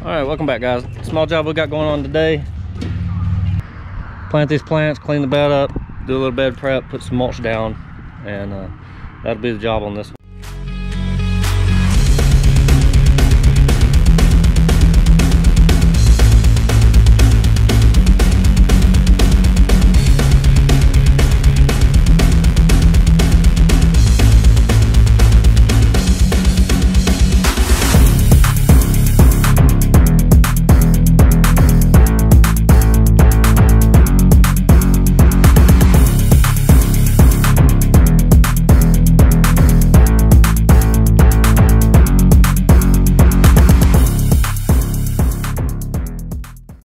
All right, welcome back, guys. Small job we got going on today. Plant these plants, clean the bed up, do a little bed prep, put some mulch down, and that'll be the job on this one.